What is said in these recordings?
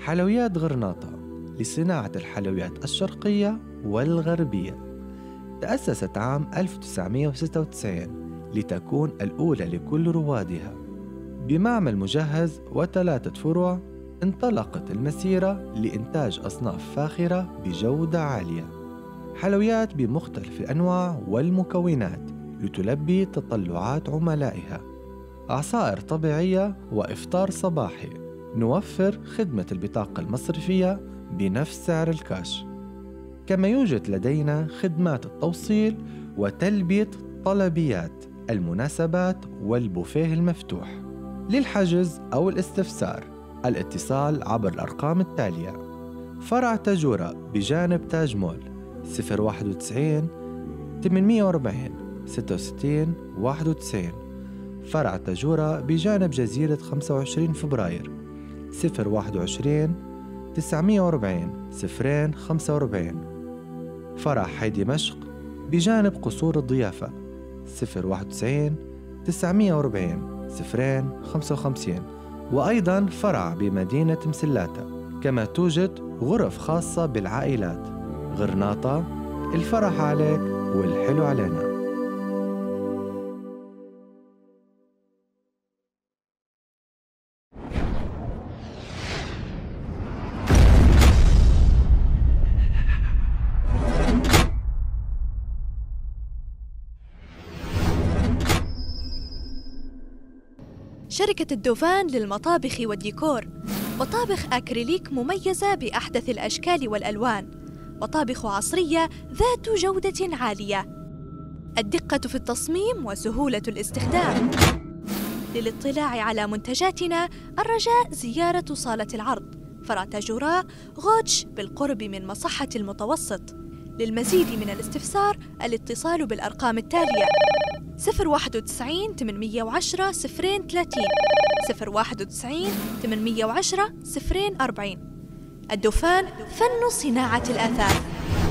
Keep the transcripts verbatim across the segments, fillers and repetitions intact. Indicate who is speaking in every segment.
Speaker 1: حلويات غرناطة لصناعة الحلويات الشرقية والغربية. تأسست عام ألف وتسعمئة وستة وتسعين لتكون الأولى لكل روادها بمعمل مجهز وثلاثة فروع. انطلقت المسيرة لإنتاج أصناف فاخرة بجودة عالية، حلويات بمختلف الأنواع والمكونات لتلبي تطلعات عملائها، عصائر طبيعية وإفطار صباحي. نوفر خدمة البطاقة المصرفية بنفس سعر الكاش، كما يوجد لدينا خدمات التوصيل وتلبية طلبيات المناسبات والبوفيه المفتوح. للحجز أو الاستفسار الاتصال عبر الأرقام التالية: فرع تاجورة بجانب تاج مول صفر واحد وتسعين ثمانمئة وأربعين ستة وستين واحد وتسعين، فرع تاجورة بجانب جزيرة خمسة وعشرين فبراير صفر واحد وعشرين تسعمئة وأربعين صفرين خمسة وأربعين، فرع حي دمشق بجانب قصور الضيافة صفر واحد وتسعين تسعمئة وأربعين صفرين خمسة وخمسين، وأيضاً فرع بمدينة مسلاتة. كما توجد غرف خاصة بالعائلات. غرناطة، الفرح عليك والحلو علينا.
Speaker 2: شركة الدوفان للمطابخ والديكور، مطابخ أكريليك مميزة بأحدث الأشكال والألوان، مطابخ عصرية ذات جودة عالية، الدقة في التصميم وسهولة الاستخدام. للاطلاع على منتجاتنا الرجاء زيارة صالة العرض فرع تاجوراء غوتش بالقرب من مصحة المتوسط. للمزيد من الاستفسار الاتصال بالأرقام التالية: صفر واحد وتسعين ثمانمئة وعشرة صفرين ثلاثين صفر واحد وتسعين ثمانمئة وعشرة صفرين أربعين. الدوفان، فن صناعة الآثار.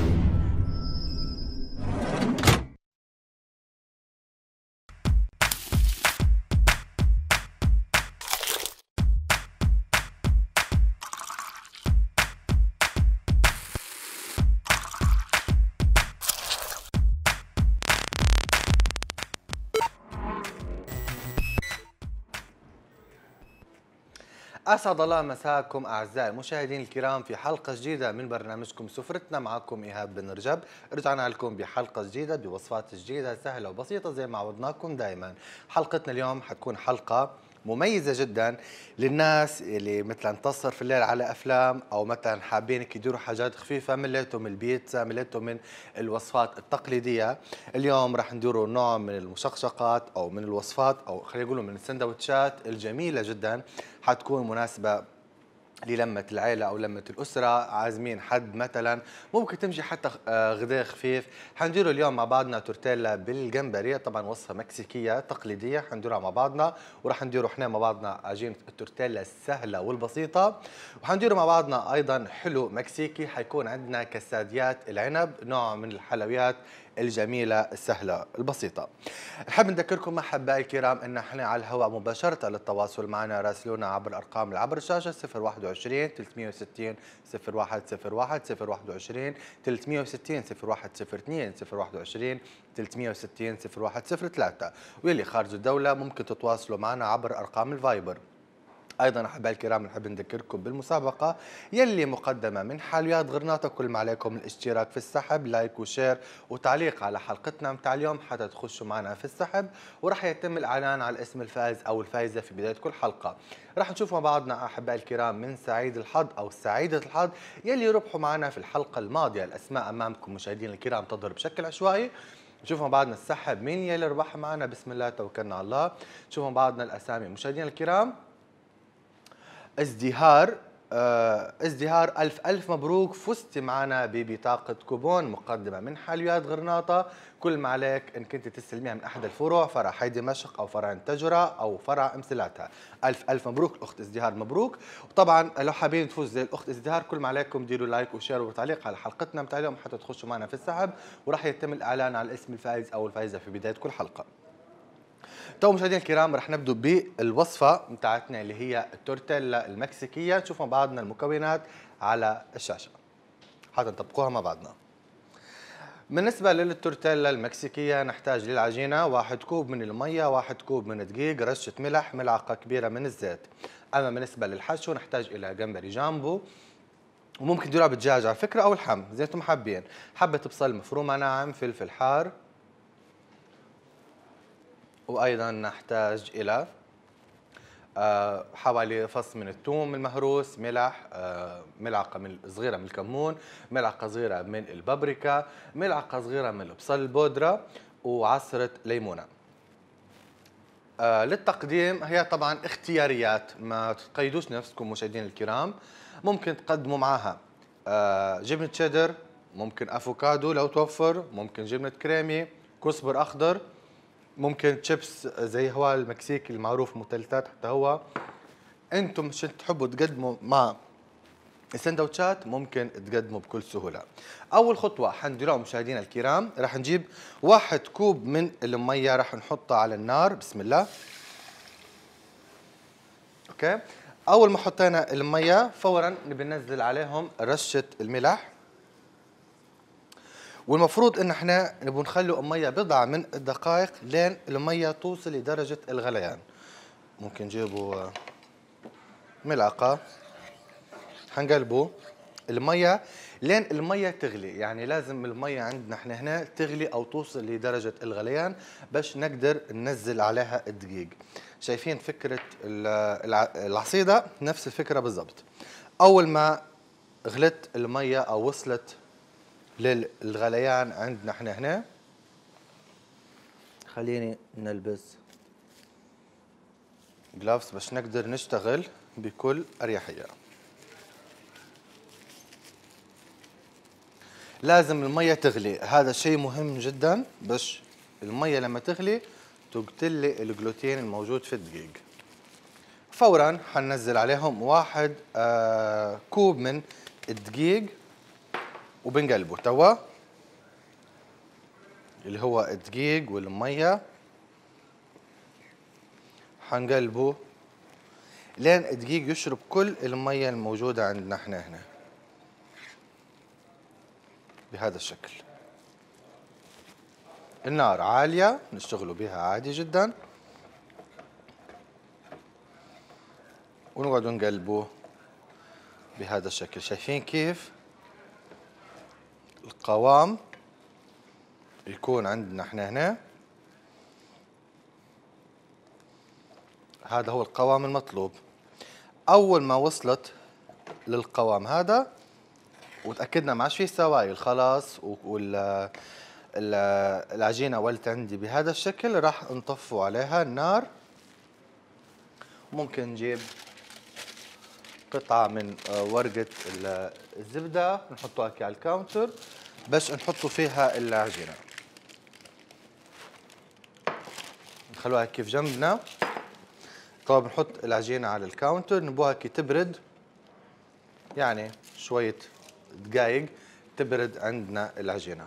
Speaker 3: أسعد الله مساكم أعزائي المشاهدين الكرام في حلقة جديدة من برنامجكم سفرتنا. معكم إيهاب بن رجب. رجعنا لكم بحلقة جديدة بوصفات جديدة سهلة وبسيطة زي ما عودناكم دائما. حلقتنا اليوم حتكون حلقة مميزة جدا للناس اللي مثلا تصر في الليل على أفلام، أو مثلا حابين يديروا حاجات خفيفة مليتوا من البيتزا، مليتوا من الوصفات التقليدية. اليوم راح نديروا نوع من المشقشقات أو من الوصفات، أو خلينا نقول من السندوتشات الجميلة جدا، حتكون مناسبة للمة العيلة أو لمة الأسرة، عازمين حد مثلا، ممكن تمشي حتى غداء خفيف. حنديروا اليوم مع بعضنا تورتيلا بالجمبري، طبعا وصفة مكسيكية تقليدية حنديرها مع بعضنا، وراح نديروا احنا مع بعضنا عجينة التورتيلا السهلة والبسيطة، وحنديروا مع بعضنا أيضا حلو مكسيكي. حيكون عندنا كساديات العنب، نوع من الحلويات الجميلة السهلة البسيطة. نحب نذكركم أحبائي الكرام أن احنا على الهواء مباشرة. للتواصل معنا راسلونا عبر الأرقام اللي عبر الشاشة صفر واحد وعشرين ثلاثمئة وستين صفر واحد صفر واحد صفر واحد وعشرين ثلاثمئة وستين صفر واحد صفر اثنين صفر واحد وعشرين ثلاثمئة وستين صفر واحد صفر ثلاثة، واللي خارج الدولة ممكن تتواصلوا معنا عبر أرقام الفايبر. ايضا احبائي الكرام نحب نذكركم بالمسابقه يلي مقدمه من حلويات غرناطه. كل ما عليكم الاشتراك في السحب، لايك وشير وتعليق على حلقتنا متاع اليوم حتى تخشوا معنا في السحب، وراح يتم الاعلان على اسم الفائز او الفائزه في بدايه كل حلقه. راح نشوف مع بعضنا احبائي الكرام من سعيد الحظ او سعيده الحظ يلي ربحوا معنا في الحلقه الماضيه. الاسماء امامكم مشاهدينا الكرام تظهر بشكل عشوائي. نشوف مع بعضنا السحب مين يلي ربح معنا. بسم الله توكلنا على الله. نشوف مع بعضنا الاسامي مشاهدينا الكرام. ازدهار آه ازدهار ألف ألف مبروك، فزت معنا ببطاقة كوبون مقدمة من حلويات غرناطة. كل ما عليك إن كنت تستلميها من أحد الفروع، فرع حي دمشق أو فرع التجرة أو فرع مسلاتها. ألف ألف مبروك الأخت ازدهار، مبروك. وطبعا لو حابين تفوز زي الأخت ازدهار كل ما عليكم ديروا لايك وشير وتعليق على حلقتنا متاع اليوم حتى تخشوا معنا في السحب، وراح يتم الإعلان على اسم الفائز أو الفائزة في بداية كل حلقة. تو مشاهدينا الكرام رح نبدو بالوصفه بتاعتنا اللي هي التورتيلا المكسيكيه، نشوف مع بعضنا المكونات على الشاشه حتى نطبقوها مع بعضنا. بالنسبة للتورتيلا المكسيكية نحتاج للعجينة واحد كوب من المية، واحد كوب من الدقيق، رشة ملح، ملعقة كبيرة من الزيت. أما بالنسبة للحشو نحتاج إلى جمبري جامبو، وممكن تديروها بالدجاج على فكرة أو اللحم زي انتم حابين، حبة بصل مفرومة ناعم، فلفل حار، وأيضا نحتاج إلى آه حوالي فص من الثوم المهروس، ملح، آه ملعقة من صغيرة من الكمون، ملعقة صغيرة من البابريكا، ملعقة صغيرة من البصل البودرة، وعصرة ليمونة. آه للتقديم هي طبعا اختياريات، ما تقيدوش نفسكم مشاهدينا الكرام. ممكن تقدموا معها آه جبنة تشيدر، ممكن افوكادو لو توفر، ممكن جبنة كريمي، كزبر اخضر، ممكن تشيبس زي هو المكسيكي المعروف مثلثات حتى هو. انتم مش تحبوا تقدموا مع السندوتشات ممكن تقدموا بكل سهوله. اول خطوه حنديروها مشاهدينا الكرام، راح نجيب واحد كوب من الميه راح نحطها على النار. بسم الله. اوكي، اول ما حطينا الميه فورا نبي ننزل عليهم رشه الملح، والمفروض ان احنا نبغى نخلوا الميه بضعه من الدقائق لين الميه توصل لدرجه الغليان. ممكن نجيبوا ملعقه، حنقلبوا الميه لين الميه تغلي، يعني لازم الميه عندنا احنا هنا تغلي او توصل لدرجه الغليان باش نقدر ننزل عليها الدقيق. شايفين فكره العصيده؟ نفس الفكره بالضبط. اول ما غلت الميه او وصلت للغليان عندنا احنا هنا، خليني نلبس جلافز باش نقدر نشتغل بكل اريحيه. لازم الميه تغلي، هذا شيء مهم جدا، باش الميه لما تغلي تقتل لي الجلوتين الموجود في الدقيق. فورا حننزل عليهم واحد آه كوب من الدقيق وبنقلبه توا، اللي هو الدقيق والميه، حنقلبه لين الدقيق يشرب كل الميه الموجوده عندنا احنا هنا بهذا الشكل. النار عاليه نشتغلوا بها عادي جدا، ونقعد نقلبه بهذا الشكل. شايفين كيف القوام يكون عندنا احنا هنا؟ هذا هو القوام المطلوب. اول ما وصلت للقوام هذا وتاكدنا ما عادش فيه سوائل خلاص، والعجينه ولت عندي بهذا الشكل، راح نطفوا عليها النار. ممكن نجيب قطعه من ورقه الزبده نحطوها على الكاونتر باش نحطوا فيها العجينه، نخلوها كيف جنبنا. طبعا بنحط العجينه على الكاونتر، نبوها كي تبرد، يعني شويه دقائق تبرد عندنا العجينه.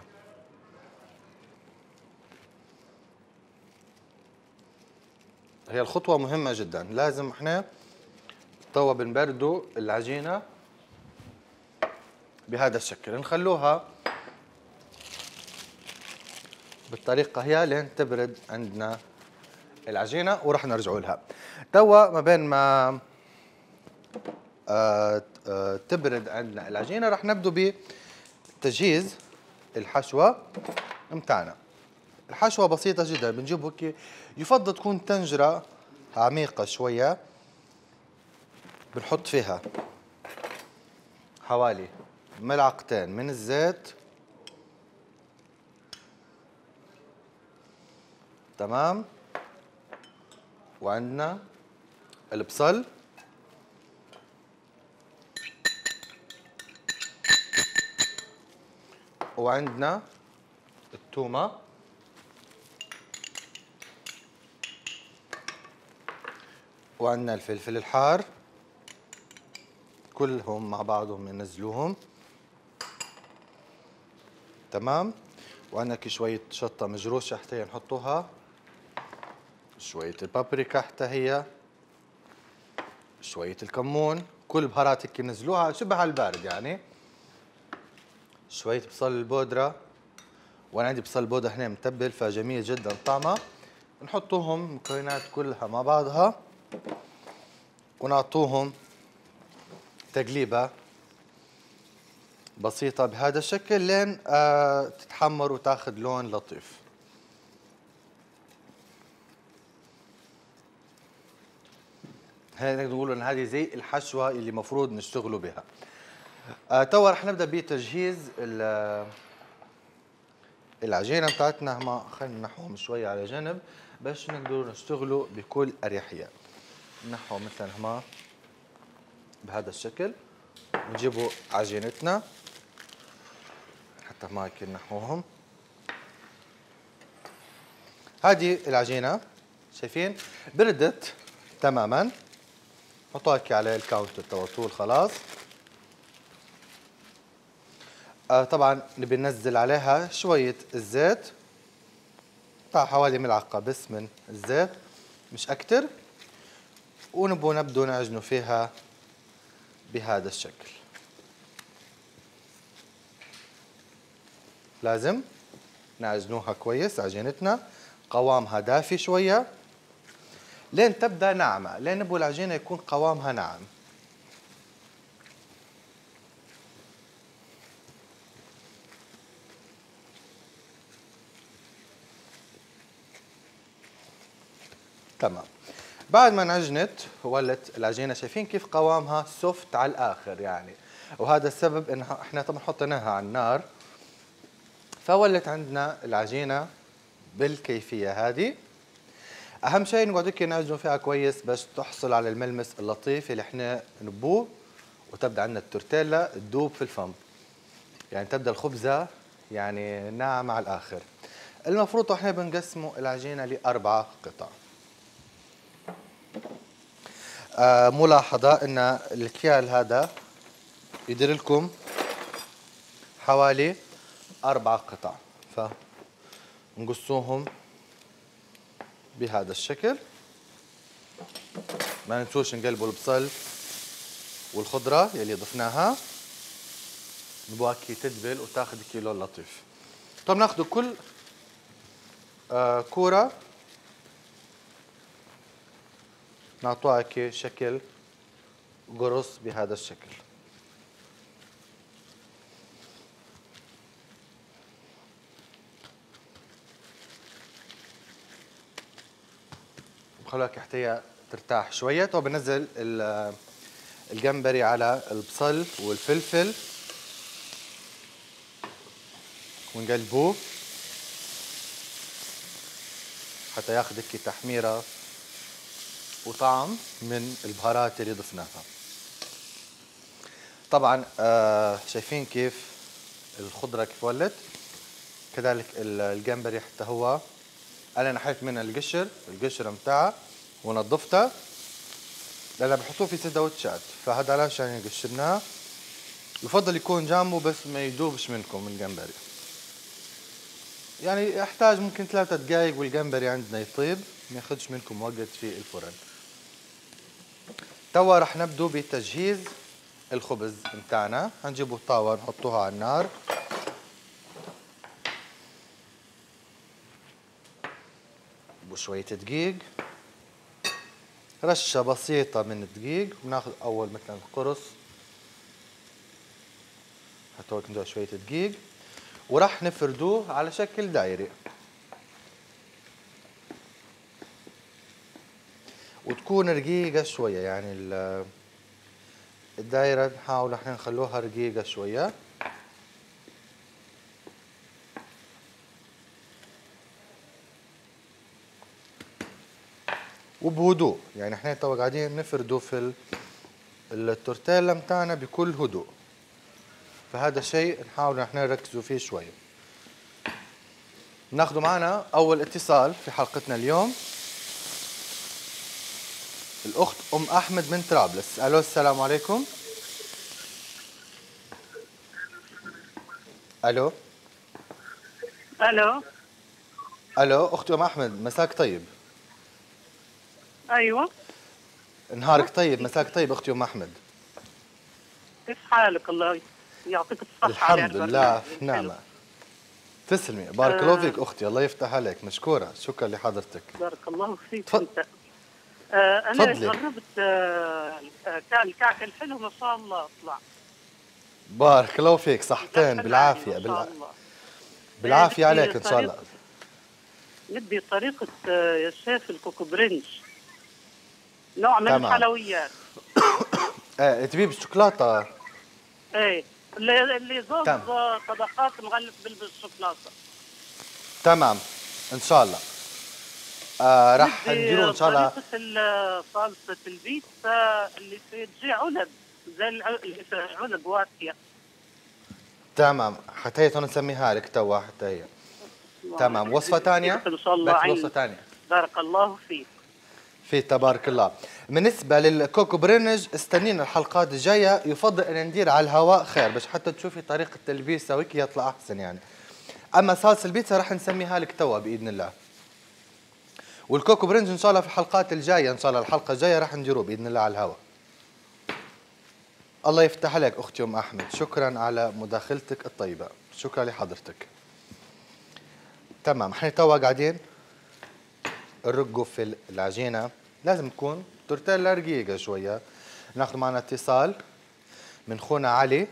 Speaker 3: هي الخطوه مهمه جدا، لازم احنا توا بنبردوا العجينه بهذا الشكل، نخلوها بالطريقه هي لين تبرد عندنا العجينه، وراح نرجعوا لها. توا ما بين ما آه آه تبرد عندنا العجينه راح نبدو بتجهيز الحشوه متاعنا. الحشوه بسيطه جدا، بنجيب هيك، يفضل تكون طنجره عميقه شويه، بنحط فيها حوالي ملعقتين من الزيت، تمام، وعندنا البصل، وعندنا التومة، وعندنا الفلفل الحار، كلهم مع بعضهم ننزلوهم، تمام. وعندنا شوية شطة مجروشة حتى نحطوها شوية البابريكا حتى هي، شوية الكمون، كل بهارات هيك نزلوها شبه على البارد يعني. شوية بصل البودرة، وانا عندي بصل بودرة هنا متبل فجميل جدا طعمه. نحطوهم المكونات كلها مع بعضها ونعطوهم تقليبة بسيطة بهذا الشكل لين آه تتحمر وتاخذ لون لطيف. هي نقدر نقول ان هذه زي الحشوة اللي المفروض نشتغلوا بها. آه توا رح نبدا بتجهيز العجينة بتاعتنا. ما خلينا ننحوهم شوي على جنب باش نقدروا نشتغلوا بكل اريحية. ننحو مثلا هما بهذا الشكل، نجيبوا عجينتنا حتى ما هيك نحوهم. هذه العجينة شايفين بردت تماما، حطوها هيك على الكاونتر توا طول خلاص. آه طبعا نبي ننزل عليها شوية الزيت بتاع حوالي ملعقة بس من الزيت مش أكتر، ونبو نبدو نعجنوا فيها بهذا الشكل. لازم نعجنوها كويس عجينتنا، قوامها دافي شوية لين تبدأ ناعمة، لين نبو العجينة يكون قوامها ناعم. تمام. بعد ما انعجنت ولت العجينه، شايفين كيف قوامها سوفت على الاخر يعني، وهذا السبب ان احنا طبعا حطيناها على النار فولت عندنا العجينه بالكيفيه هذه. اهم شيء نقعد هيك نعجنوا فيها كويس باش تحصل على الملمس اللطيف اللي احنا نبوه، وتبدا عندنا التورتيلا تذوب في الفم، يعني تبدا الخبزه يعني ناعمه على الاخر. المفروض احنا بنقسموا العجينه لاربع قطع. آه ملاحظة ان الكيال هذا يدير لكم حوالي اربع قطع، فنقصوهم بهذا الشكل. ما ننسوش نقلبوا البصل والخضرة يلي ضفناها، نبغى هيك تدبل وتاخذ كيلو لطيف. طب ناخذ كل آه كورة نعطوها هيك شكل قرص بهذا الشكل. بخلوها حتى ترتاح شوية. طب بنزل الجمبري على البصل والفلفل ونقلبوه حتى ياخذ هيك تحميرة وطعم من البهارات اللي ضفناها. طبعا آه شايفين كيف الخضرة كيف ولت، كذلك الجمبري حتى هو انا نحيت من القشر القشر متاعه ونظفتها لأن بحطوه في سندوتشات، فهذا عشان قشرناه. يفضل يكون جنبه بس ما يذوبش منكم الجمبري، يعني يحتاج ممكن ثلاثة دقائق والجمبري عندنا يطيب، ما ياخذش منكم وقت في الفرن. توا رح نبدو بتجهيز الخبز متاعنا. هنجيبوا الطاوة نحطوها على النار، وشوية دقيق، رشة بسيطة من الدقيق، وناخذ أول مثلا قرص حتى هيك شوية دقيق، وراح نفردوه على شكل دائري، وتكون رقيقة شوية، يعني الدائرة نحاول احنا نخلوها رقيقة شوية. وبهدوء، يعني احنا تو قاعدين نفردوا في التورتيلا متاعنا بكل هدوء، فهذا شيء نحاول احنا نركزوا فيه شوية. ناخذوا معنا أول اتصال في حلقتنا اليوم، الأخت أم أحمد من طرابلس. ألو السلام عليكم. ألو
Speaker 4: الو
Speaker 3: ألو أخت أم أحمد، مساك طيب.
Speaker 4: ايوه.
Speaker 3: نهارك طيب، مساك طيب اختي ام احمد.
Speaker 4: كيف حالك؟ الله يعطيك الصحة على
Speaker 3: الحمد لله
Speaker 4: هالبرنامج
Speaker 3: في
Speaker 4: الحلو.
Speaker 3: نعمة. تسلمي، بارك الله
Speaker 4: آه
Speaker 3: فيك اختي، الله يفتح عليك، مشكورة، شكرا لحضرتك.
Speaker 4: بارك الله فيك
Speaker 3: تفضل.
Speaker 4: انت. آه انا
Speaker 3: تفضلي.
Speaker 4: جربت آه كان الكعك الحلو ما شاء الله طلع.
Speaker 3: بارك الله فيك، صحتين بالعافية،
Speaker 4: ما شاء
Speaker 3: بالع...
Speaker 4: الله.
Speaker 3: بالعافية
Speaker 4: آه
Speaker 3: عليك ان شاء الله.
Speaker 4: ندي طريقة آه يا شيف الكوكو برنج، نوع من
Speaker 3: تمام.
Speaker 4: الحلويات.
Speaker 3: ايه تبيب الشوكولاتة.
Speaker 4: ايه اللي اللي زوز
Speaker 3: تمام.
Speaker 4: طبقات مغلف بالشوكولاتة.
Speaker 3: تمام ان شاء الله. آه راح نديروا ان شاء الله.
Speaker 4: طريقة صلصة البيتزا اللي تجي علب زي اللي في علب واسية.
Speaker 3: تمام، حتى هي نسميها لك توا حتى هي. تمام، وصفة ثانية؟
Speaker 4: ان شاء الله.
Speaker 3: بس وصفة ثانية.
Speaker 4: بارك الله فيك.
Speaker 3: في تبارك الله. بالنسبة للكوكو برنج استنينا الحلقات الجاية، يفضل ان ندير على الهواء خير باش حتى تشوفي طريقة البيتزا وهيك يطلع احسن يعني. اما صلصة البيتزا راح نسميها لك توا باذن الله. والكوكو برنج ان شاء الله في الحلقات الجاية، ان شاء الله الحلقة الجاية راح نديروه باذن الله على الهواء. الله يفتح عليك اختي ام احمد، شكرا على مداخلتك الطيبة، شكرا لحضرتك. تمام، احنا توا قاعدين نرقوا في العجينة، لازم تكون تورتيلا رقيقة شوية. ناخذ معنا اتصال من خونا علي،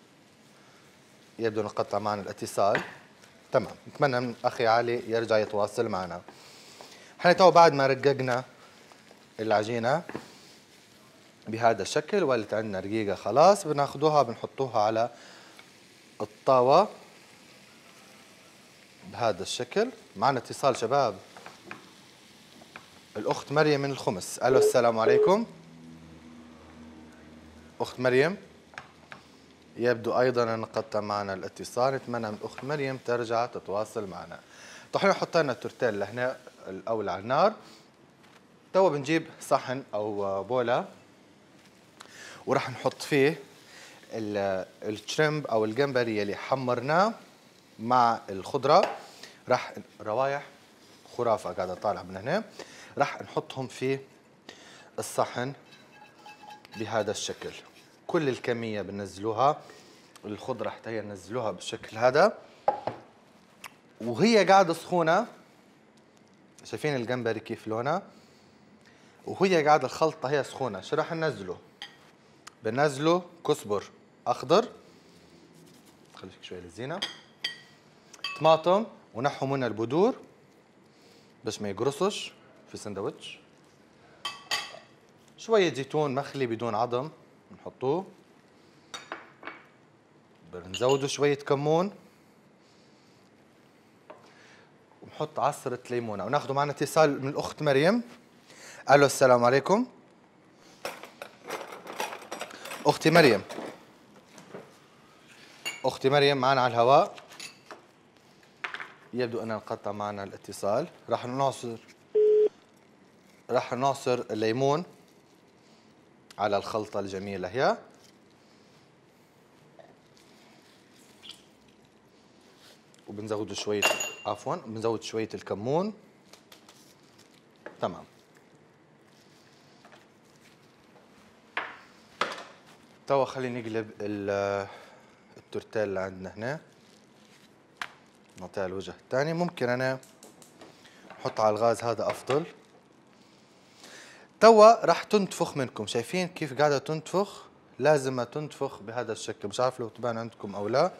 Speaker 3: يبدو نقطع معنا الاتصال. تمام، نتمنى من اخي علي يرجع يتواصل معنا. احنا تو بعد ما رققنا العجينة بهذا الشكل ولت عندنا رقيقة خلاص، بناخذوها بنحطوها على الطاوة بهذا الشكل. معنا اتصال شباب، الأخت مريم من الخمس. ألو السلام عليكم. أخت مريم يبدو أيضا انقطع معنا الاتصال، نتمنى من الأخت مريم ترجع تتواصل معنا. طيب احنا حطينا التورتيلا هنا الأول على النار. توا بنجيب صحن أو بولة وراح نحط فيه الشريمب أو الجمبري اللي حمرناه مع الخضرة. راح روايح خرافة قاعدة طالعة من هنا، راح نحطهم في الصحن بهذا الشكل. كل الكمية بنزلوها، الخضرة حتى هي ننزلوها بالشكل هذا وهي قاعدة سخونة. شايفين الجمبري كيف لونه؟ وهي قاعدة الخلطة هي سخونة. شو راح ننزله؟ بنزله كزبر أخضر، خليك شوية للزينة، طماطم ونحو منها البذور باش ما يقرصش في سندوتش، شوية زيتون مخلي بدون عظم نحطوه، بنزودوا شوية كمون ونحط عصرة ليمونة. وناخذوا معنا اتصال من الأخت مريم. ألو السلام عليكم. أختي مريم، أختي مريم معنا على الهواء، يبدو أن انقطع معنا الاتصال. راح نعصر راح نعصر الليمون على الخلطة الجميلة هي، وبنزود شوية عفوا بنزود شوية الكمون. تمام، توا خلينا نقلب التورتيلا اللي عندنا هنا، نعطيها الوجه الثاني. ممكن انا احط على الغاز هذا افضل. توا راح تنتفخ منكم، شايفين كيف قاعده تنتفخ؟ لازم تنتفخ بهذا الشكل، مش عارف لو تبان عندكم او لا.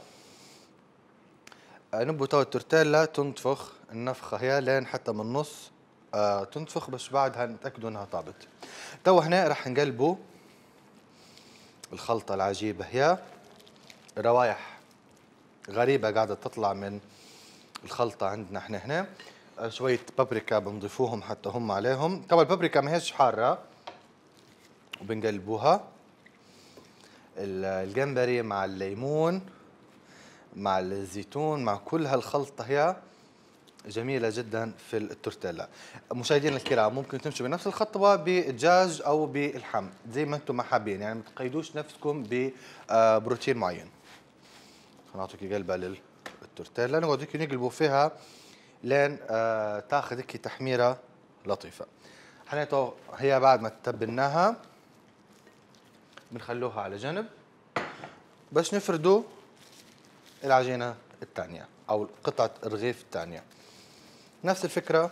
Speaker 3: نبو توا التورتيلا تنتفخ النفخه هي لين حتى من النص آه تنتفخ، بس بعدها نتاكدوا انها طابت. توا هنا راح نقلبوا الخلطه العجيبه هي، روايح غريبه قاعده تطلع من الخلطه عندنا احنا هنا. شويه بابريكا بنضيفوهم حتى هم عليهم. طبعا البابريكا ما هيش حاره، وبنقلبوها. الجمبري مع الليمون مع الزيتون مع كل هالخلطه هي جميله جدا في التورتيلا. مشاهدينا الكرام، ممكن تمشوا بنفس الخطوه بالدجاج او باللحم زي ما انتم ما حابين، يعني ما تقيدوش نفسكم ببروتين معين. نعطيك قلبه للتورتيلا، نقعد هيك نقلبوا فيها لين آه تاخذ هيك تحميره لطيفه. حنيتو هي بعد ما تبلناها بنخلوها على جنب باش نفردوا العجينة الثانية أو قطعة الرغيف الثانية. نفس الفكرة،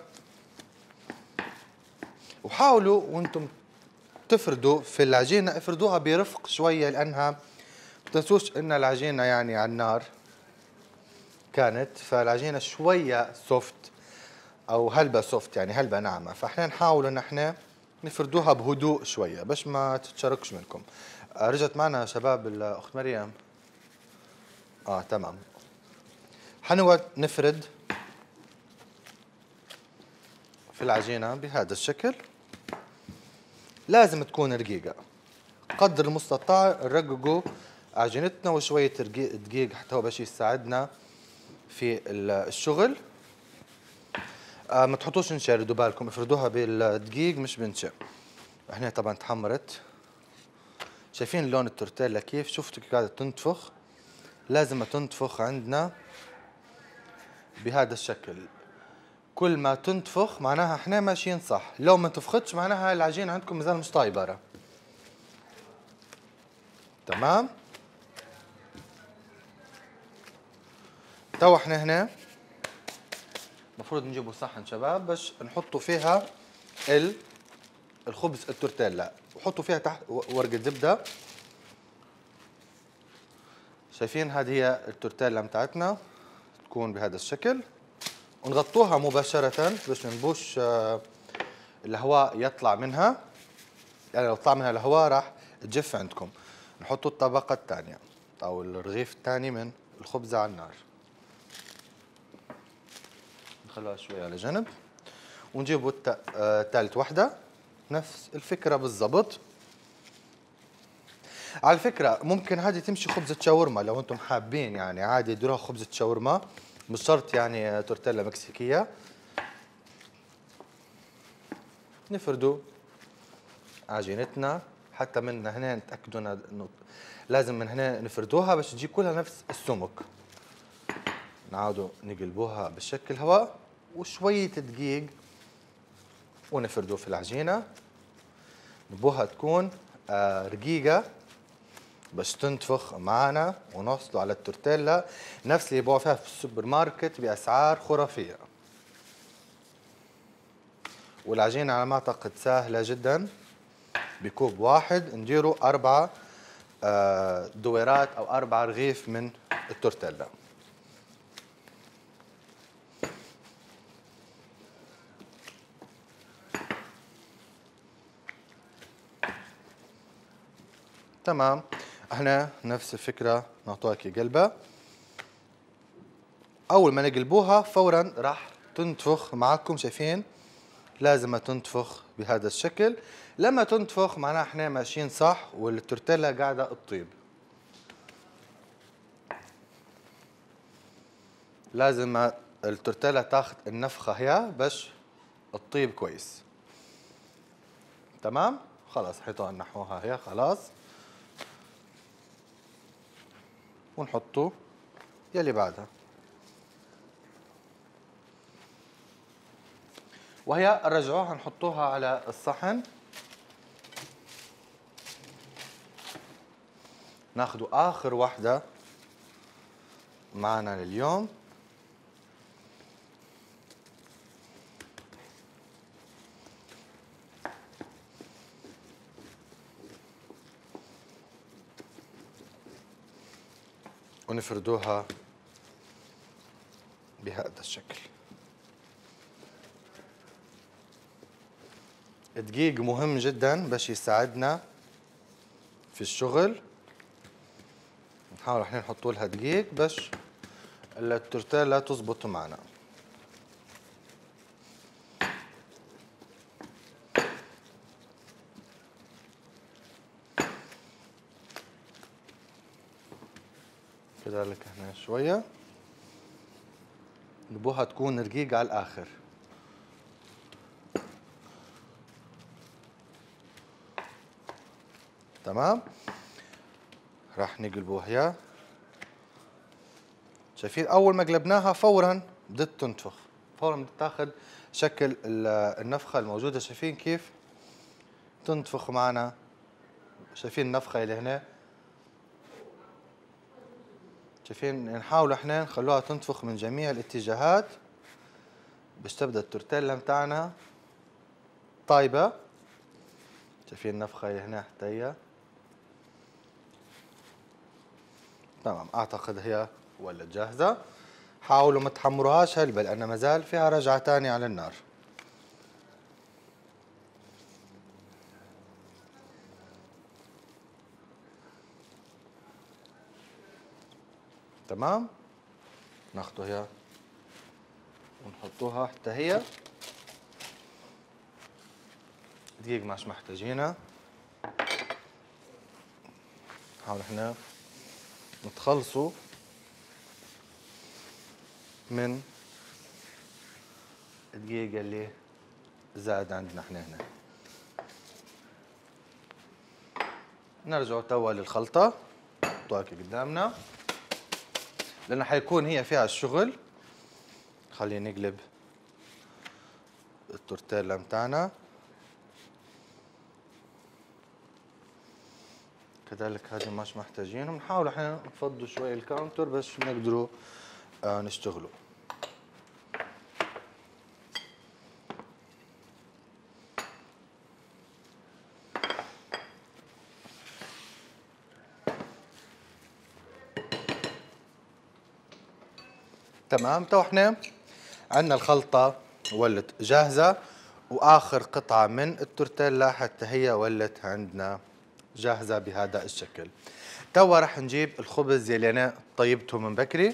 Speaker 3: وحاولوا وانتم تفردوا في العجينة افردوها برفق شوية، لأنها ما تنسوش إن العجينة يعني على النار كانت، فالعجينة شوية سوفت أو هلبة سوفت يعني هلبة ناعمة، فاحنا نحاول إن احنا نفردوها بهدوء شوية باش ما تتشركش منكم. آه رجعت معنا شباب الأخت مريم. اه تمام. حنقعد نفرد في العجينة بهذا الشكل. لازم تكون رقيقة قدر المستطاع. نرققوا عجينتنا وشوية دقيق حتى هو باش يساعدنا في الشغل. آه ما تحطوش نشا، ردوا بالكم افردوها بالدقيق مش بنشا. هنا طبعا تحمرت، شايفين لون التورتيلا كيف؟ شفتوا كيف قاعدة تنتفخ؟ لازم تنتفخ عندنا بهذا الشكل. كل ما تنتفخ معناها احنا ماشيين صح، لو ما انتفختش معناها العجينة عندكم مازال مش طايبة. تمام؟ تو احنا هنا المفروض نجيبوا صحن شباب باش نحطوا فيها الخبز التورتيلا، وحطوا فيها تحت ورقة زبدة. شايفين هذه هي التورتيلا متاعتنا، تكون بهذا الشكل، ونغطوها مباشرة باش ما نبوش الهواء يطلع منها، يعني لو طلع منها الهواء راح تجف عندكم. نحطوا الطبقة الثانية أو الرغيف الثاني من الخبزة على النار، نخلوها شوية على جنب، ونجيبوا ثالث وحدة نفس الفكرة بالضبط. على فكرة ممكن هذه تمشي خبزة شاورما لو انتم حابين، يعني عادي ديروها خبزة شاورما، مش شرط يعني تورتيلا مكسيكية. نفردوا عجينتنا حتى من هنا نتأكدوا انه لازم من هنا نفردوها باش تجي كلها نفس السمك. نعاودوا نقلبوها بالشكل هواء وشوية دقيق ونفردوا في العجينة. نبوها تكون آه رقيقة باش تنتفخ معنا، ونوصلوا على التورتيلا نفس اللي يبيعوا فيها في السوبر ماركت بأسعار خرافية. والعجينة على ما أعتقد سهلة جدا، بكوب واحد نديروا أربعة آه دويرات أو أربعة رغيف من التورتيلا. تمام. احنا نفس الفكرة نعطوها كي قلبة. أول ما نقلبوها فورا راح تنتفخ معكم، شايفين؟ لازم تنتفخ بهذا الشكل. لما تنتفخ معناها احنا ماشيين صح والتورتيلا قاعدة تطيب. لازم التورتيلا تاخذ النفخة هي باش تطيب كويس. تمام؟ خلاص حيطوها نحوها هي خلاص. ونحطه يلي بعدها، وهي نرجعوها نحطوها على الصحن. ناخذوا آخر واحدة معنا لليوم. ونفردوها بهذا الشكل. الدقيق مهم جدا باش يساعدنا في الشغل. نحاول احنا نحطوا لها دقيق باش التورتيلا تزبط معنا. كذلك هنا شوية نبوها تكون رقيقة على الآخر. تمام. راح نقلبوها هي. شايفين أول ما قلبناها فورا بدت تنتفخ، فورا بدها تاخذ شكل النفخه الموجوده. شايفين كيف تنتفخ معنا؟ شايفين النفخه اللي هنا؟ شايفين؟ نحاول احنا نخلوها تنتفخ من جميع الاتجاهات باش تبدا التورتيلا متاعنا طايبه. شايفين النفخه اللي هنا حتى هي تمام. اعتقد هي ولت جاهزه. حاولوا ما تحمروهاش هلبة لان ما زال فيها رجعه ثانيه على النار. تمام. ناخذ هي ونحطوها حتى هي دقيق مش محتاجينها. نحاول احنا نتخلصوا من الدقيق اللي زاد عندنا احنا هنا. نرجع توا للخلطة نحطوها هيك قدامنا لأن حيكون هي فيها الشغل. خلينا نقلب التورتيلا متاعنا كذلك. هذه مش محتاجينهم. نحاول احنا نفضوا شوي الكاونتر باش نقدروا آه نشتغلوا. تمام. تو احنا عندنا الخلطة ولت جاهزة واخر قطعة من التورتيلا حتى هي ولت عندنا جاهزة بهذا الشكل. توا رح نجيب الخبز يلي انا طيبته من بكري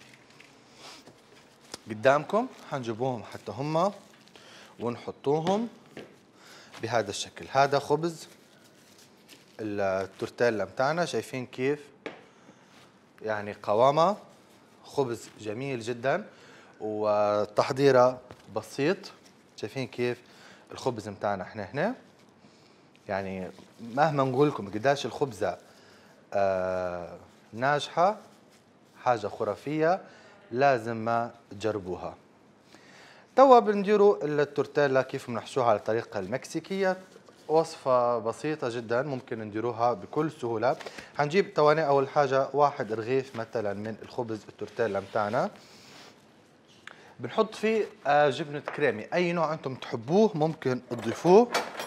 Speaker 3: قدامكم. حنجيبوهم حتى هم ونحطوهم بهذا الشكل. هذا خبز التورتيلا متاعنا. شايفين كيف يعني قوامه خبز جميل جدا وتحضيره بسيط. شايفين كيف الخبز متاعنا احنا هنا يعني مهما نقول لكم قداش الخبزه آه ناجحه حاجه خرافيه لازم ما تجربوها. توا بنديروا التورتيلا كيف بنحشوها على الطريقه المكسيكيه. وصفه بسيطه جدا ممكن نديروها بكل سهوله. حنجيب تواني اول حاجه واحد رغيف مثلا من الخبز التورتيلا متاعنا. بنحط فيه آه جبنه كريمي اي نوع انتم تحبوه ممكن تضيفوه.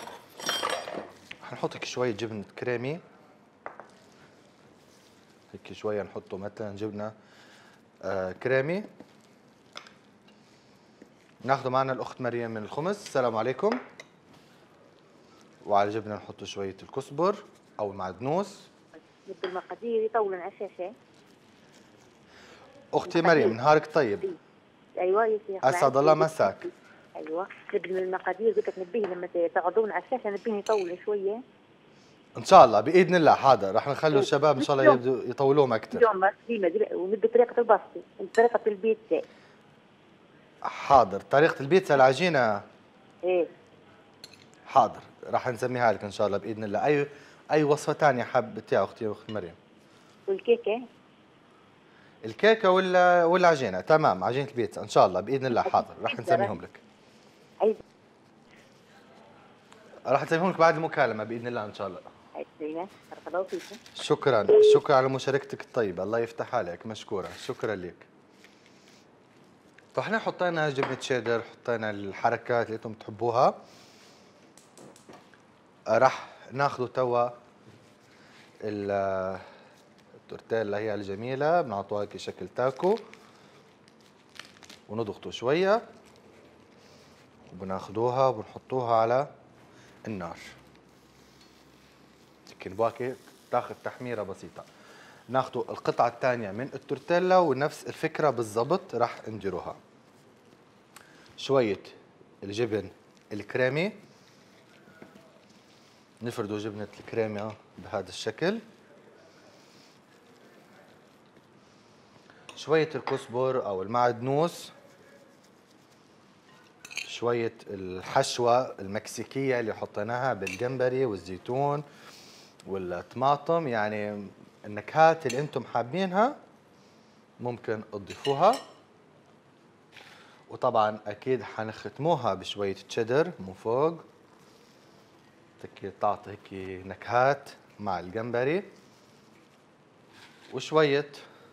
Speaker 3: حنحط هيك شويه جبنه كريمي هيك شويه نحطه مثلا جبنه آه كريمي. ناخذ معنا الاخت مريم من الخمس. السلام عليكم. وعلى الجبنه نحط شويه الكزبر او المعدنوس.
Speaker 5: بدي المقادير يطولن على الشاشه.
Speaker 3: اختي مريم نهارك طيب.
Speaker 5: ايوه يا شيخ.
Speaker 3: اسعد الله مساك.
Speaker 5: ايوه بدي من المقادير قلت لك نبيه لما تقعدون على الشاشه نبيه يطول شويه.
Speaker 3: ان شاء الله باذن الله. حاضر رح نخلوا الشباب ان شاء الله يبدوا يطولوهم اكثر.
Speaker 5: اليوم ونبي طريقه الباسطه طريقه البيتزا.
Speaker 3: حاضر. طريقه البيتزا العجينه
Speaker 5: ايه
Speaker 3: حاضر رح نسميها لك ان شاء الله باذن الله. اي اي وصفه ثانيه حابتيها اختي اخت مريم؟
Speaker 5: والكيكه
Speaker 3: الكيكه ولا ولا عجينه؟ تمام عجينه البيتزا ان شاء الله باذن الله. حاضر رح نسميهم لك.
Speaker 5: عايز
Speaker 3: رح نسميهم لك بعد المكالمه باذن الله ان شاء الله.
Speaker 5: ايوه الله فيك.
Speaker 3: شكرا شكرا على مشاركتك الطيبه. الله يفتح عليك. مشكوره. شكرا لك. فاحنا حطينا جبنه شيدر حطينا الحركات اللي انتم بتحبوها. راح ناخذ توا التورتيلا هي الجميله بنعطوها هيك شكل تاكو ونضغطوا شويه وبناخذوها وبنحطوها على النار. يمكن باكي تاخذ تحميره بسيطه. ناخذ القطعه الثانيه من التورتيلا ونفس الفكره بالضبط راح نديروها. شويه الجبن الكريمي نفردوا جبنه الكريمه بهذا الشكل. شويه الكزبر او المعدنوس. شويه الحشوه المكسيكيه اللي حطيناها بالجمبري والزيتون والطماطم. يعني النكهات اللي انتم حابينها ممكن تضيفوها. وطبعا اكيد حنختموها بشويه تشيدر من فوق تكي تعطي هيك نكهات مع الجمبري، وشويه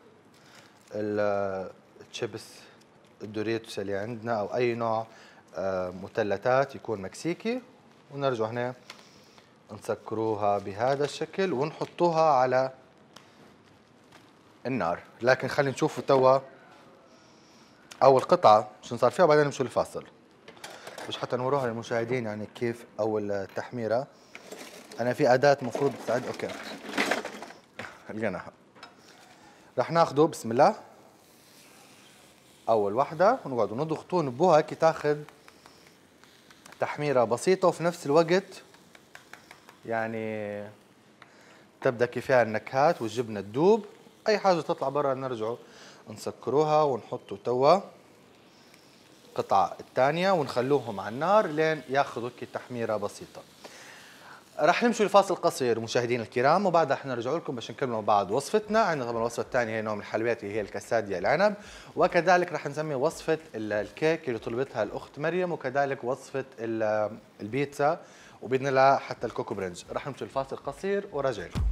Speaker 3: التشيبس الدوريتوس اللي عندنا او اي نوع مثلثات يكون مكسيكي، ونرجع هنا نسكروها بهذا الشكل ونحطوها على النار. لكن خلينا نشوف توا اول قطعه شو صار فيها وبعدين نمشوا الفاصل، مش حتى نوروها للمشاهدين يعني كيف اول التحميره. انا في اداه المفروض تساعد. اوكي لقيناها. رح ناخده بسم الله اول وحده ونقعدوا نضغطوا نبوها هيك تاخذ تحميره بسيطه وفي نفس الوقت يعني تبدا كفايه النكهات والجبنه تدوب. اي حاجه تطلع برا نرجعوا نسكروها ونحطوا توا القطعه الثانيه ونخلوهم على النار لين ياخذوا هيك تحميره بسيطه. رح نمشي لفاصل قصير مشاهدينا الكرام، وبعدها رح نرجع لكم باش نكملوا مع بعض وصفتنا. عندنا طبعا الوصفه الثانيه هي نوع من الحلويات اللي هي الكاساديا العنب، وكذلك رح نسمي وصفه الكيك اللي طلبتها الاخت مريم، وكذلك وصفه البيتزا، وباذن الله حتى الكوكو برنج. رح نمشي لفاصل قصير وراجع لكم.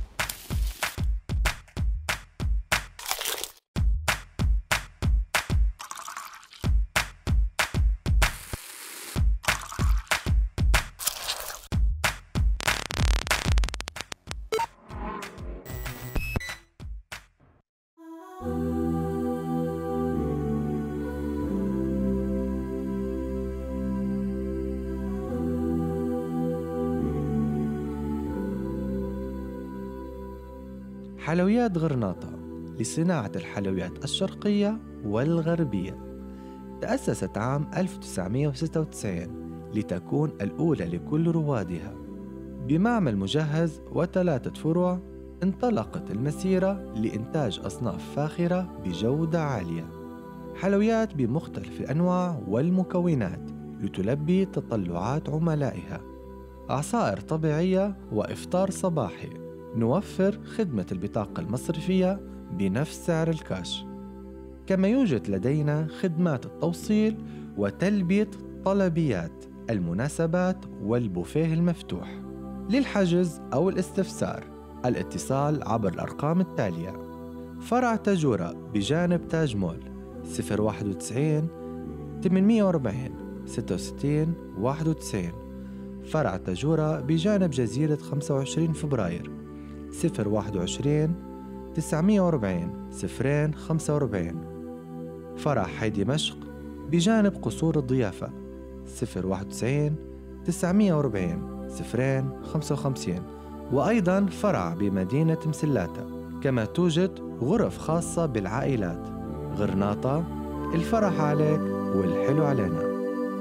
Speaker 1: حلويات غرناطة لصناعة الحلويات الشرقية والغربية تأسست عام ألف وتسعمئة وستة وتسعين لتكون الأولى لكل روادها. بمعمل مجهز وثلاثة فروع انطلقت المسيرة لإنتاج أصناف فاخرة بجودة عالية، حلويات بمختلف الأنواع والمكونات لتلبي تطلعات عملائها، عصائر طبيعية وإفطار صباحي. نوفر خدمة البطاقة المصرفية بنفس سعر الكاش، كما يوجد لدينا خدمات التوصيل وتلبية طلبيات المناسبات والبوفيه المفتوح. للحجز أو الاستفسار الاتصال عبر الأرقام التالية: فرع تاجورة بجانب تاج مول صفر واحد وتسعين ثمانمئة وأربعين ستة وستين واحد وتسعين، فرع تاجورة بجانب جزيرة خمسة وعشرين فبراير صفر واحد وعشرين تسعمئة وأربعين صفرين خمسة وأربعين، فرع حي دمشق بجانب قصور الضيافة صفر واحد وتسعين تسعمئة وأربعين صفرين خمسة وخمسين، وأيضاً فرع بمدينة مسلاتة. كما توجد غرف خاصة بالعائلات. غرناطة، الفرح عليك والحلو علينا.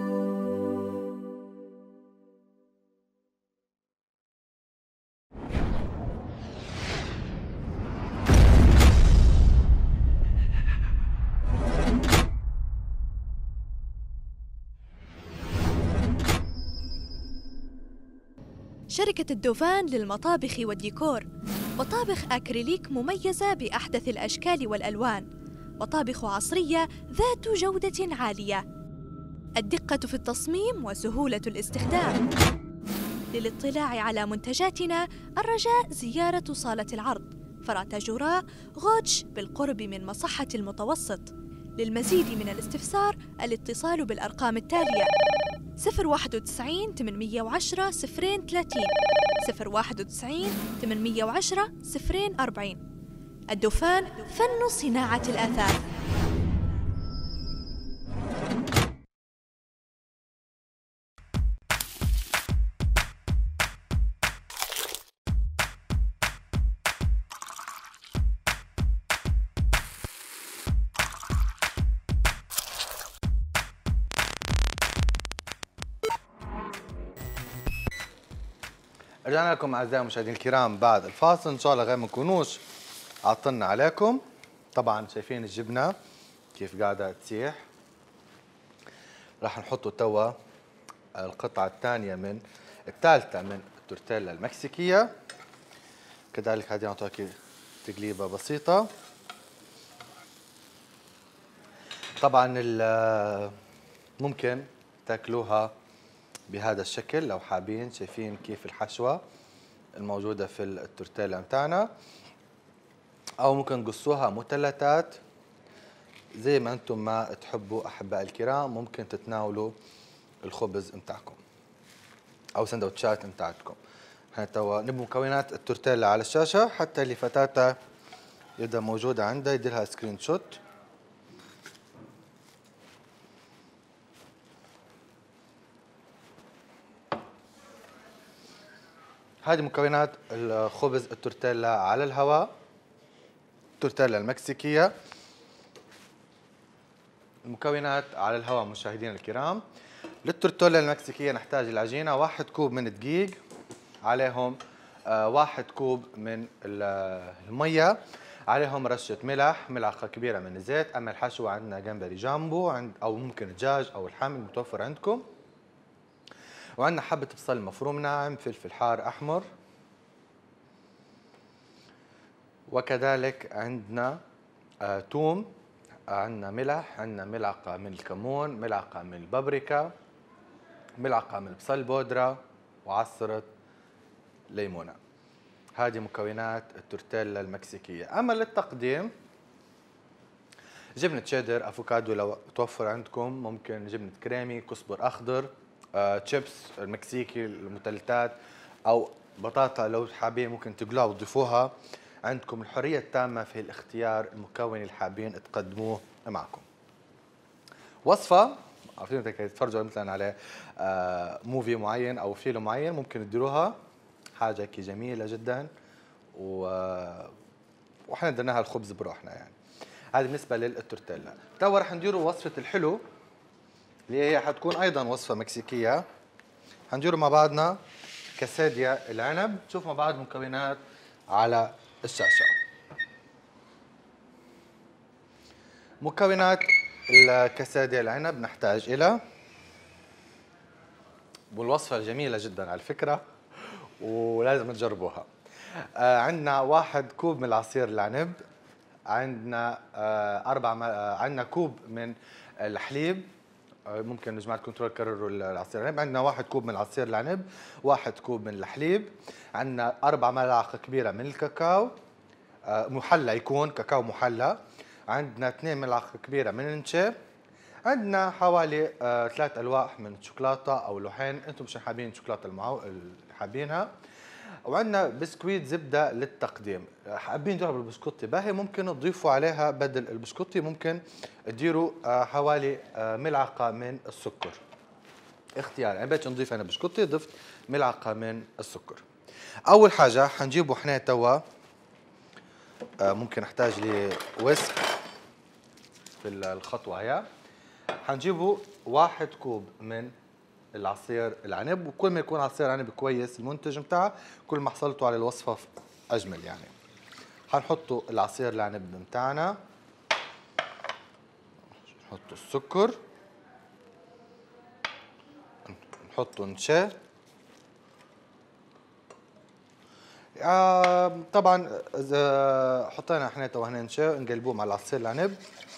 Speaker 2: شركة الدوفان للمطابخ والديكور، مطابخ أكريليك مميزة بأحدث الأشكال والألوان، مطابخ عصرية ذات جودة عالية، الدقة في التصميم وسهولة الاستخدام. للاطلاع على منتجاتنا الرجاء زيارة صالة العرض فرع تاجوراء غوتش بالقرب من مصحة المتوسط. للمزيد من الاستفسار الاتصال بالأرقام التالية: صفر واحد وتسعين ثمانمئة وعشرة صفرين ثلاثين صفر واحد وتسعين ثمانمئة وعشرة صفرين أربعين. الدوفان، فن صناعة الآثاث.
Speaker 3: رجعنا لكم اعزائي المشاهدين الكرام بعد الفاصل. ان شاء الله غير ما نكونوش عطلنا عليكم. طبعا شايفين الجبنه كيف قاعده تسيح. راح نحطوا توا القطعه الثانيه من الثالثه من التورتيلا المكسيكيه. كذلك هذه نعطيها تقليبه بسيطه. طبعا ممكن تاكلوها بهذا الشكل لو حابين. شايفين كيف الحشوة الموجودة في التورتيلا متاعنا، أو ممكن تقصوها مثلثات زي ما أنتم ما تحبوا أحباء الكرام. ممكن تتناولوا الخبز متاعكم أو سندوتشات متاعتكم. احنا توا نبو مكونات التورتيلا على الشاشة حتى اللي فتاتا إذا موجودة عندها يديرها سكرين شوت. هذه مكونات الخبز التورتيلا على الهواء، التورتيلا المكسيكية. المكونات على الهواء مشاهدينا الكرام. للتورتيلا المكسيكية نحتاج العجينة واحد كوب من الدقيق، عليهم آه واحد كوب من المية، عليهم رشة ملح، ملعقة كبيرة من الزيت. أما الحشوة عندنا جمبري جامبو عند أو ممكن دجاج أو اللحم المتوفر عندكم. وعندنا حبة بصل مفروم ناعم، فلفل حار أحمر، وكذلك عندنا آه توم، عندنا ملح، عندنا ملعقة من الكمون، ملعقة من البابريكا، ملعقة من البصل بودرة، وعصرة ليمونة. هذه مكونات التورتيلا المكسيكية. أما للتقديم جبنة شيدر، أفوكادو لو توفر عندكم، ممكن جبنة كريمي، كزبر أخضر، آه، تشيبس المكسيكي المثلثات، أو بطاطا لو حابين ممكن تقلوها وتضيفوها. عندكم الحرية التامة في الاختيار المكون اللي حابين تقدموه معكم. وصفة عارفين تتفرجوا مثلا على آه موفي معين أو فيلم معين، ممكن تديروها حاجة كي جميلة جدا، و وحنا درناها الخبز بروحنا يعني. هذه بالنسبة للتورتيلا. توا رح نديروا وصفة الحلو اللي هي حتكون أيضا وصفة مكسيكية. حنديروا مع بعضنا كاساديا العنب. نشوف مع بعض مكونات على الشاشة. مكونات الكاساديا العنب نحتاج إلى، والوصفة جميلة جدا على فكرة ولازم تجربوها. آه عندنا واحد كوب من العصير العنب، عندنا آه أربع آه عندنا كوب من الحليب، آه ممكن يا جماعة كنترول كرروا العصير العنب. عندنا واحد كوب من العصير العنب، واحد كوب من الحليب، عندنا أربع ملعقة كبيرة من الكاكاو آه محلى، يكون كاكاو محلى، عندنا اثنين ملعقة كبيرة من النشا، عندنا حوالي آه ثلاث ألواح من الشوكولاتة أو لوحين، أنتم مش حابين الشوكولاتة المعو... اللي حابينها. وعندنا بسكويت زبدة للتقديم. حابين تجربوا البسكوتي باهي، ممكن تضيفوا عليها بدل البسكوتي ممكن تديروا آه حوالي آه ملعقة من السكر. اختيار، يعني بيت نضيف أنا بسكوتي ضفت ملعقة من السكر. أول حاجة حنجيبوا احنا توا آه ممكن نحتاج لويسك في الخطوة هي. حنجيبوا واحد كوب من العصير العنب، وكل ما يكون عصير عنب كويس المنتج متاعه كل ما حصلتوا على الوصفة أجمل يعني. حنحطوا العصير العنب متاعنا، نحطوا السكر، نحطوا نشا. آه طبعا اذا حطينا احنا تو هنا نشا نقلبوه مع العصير العنب.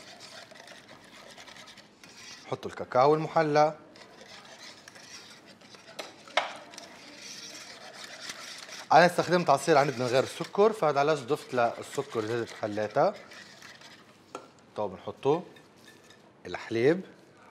Speaker 3: نحطوا الكاكاو المحلى، أنا استخدمت عصير عنب من غير السكر، فهذا علاش ضفت للسكر زيت حليتها. تو بنحطوا الحليب،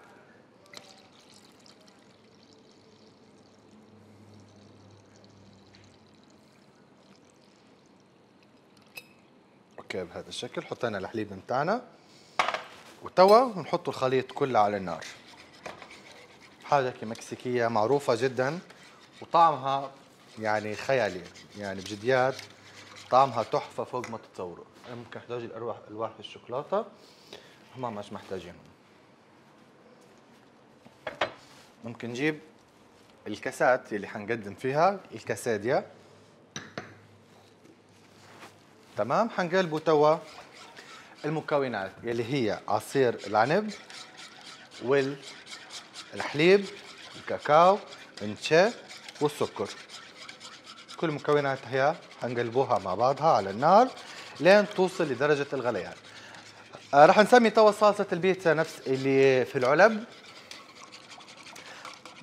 Speaker 3: اوكي بهذا الشكل حطينا الحليب متاعنا، وتوا بنحطوا الخليط كله على النار. حاجة مكسيكية معروفة جدا وطعمها يعني خيالي، يعني بجديات طعمها تحفة فوق ما تتصوروا. ممكن نحتاج الأرواح ألواح الشوكولاتة، هم مش محتاجينهم. ممكن نجيب الكاسات اللي حنقدم فيها الكاساديا. تمام. حنقلبوا توا المكونات يلي هي عصير العنب والحليب، الكاكاو، النشا والسكر. كل المكونات هي حنقلبوها مع بعضها على النار لين توصل لدرجة الغليان. آه رح نسمي توا صلصة البيتزا نفس اللي في العلب.